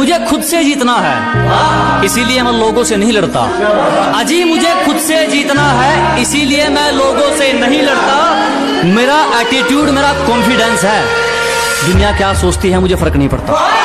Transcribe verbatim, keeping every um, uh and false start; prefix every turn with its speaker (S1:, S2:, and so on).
S1: मुझे खुद से जीतना है, इसीलिए मैं लोगों से नहीं लड़ता। अजी मुझे खुद से जीतना है, इसीलिए मैं लोगों से नहीं लड़ता। मेरा एटीट्यूड, मेरा कॉन्फिडेंस है। दुनिया क्या सोचती है मुझे फर्क नहीं पड़ता।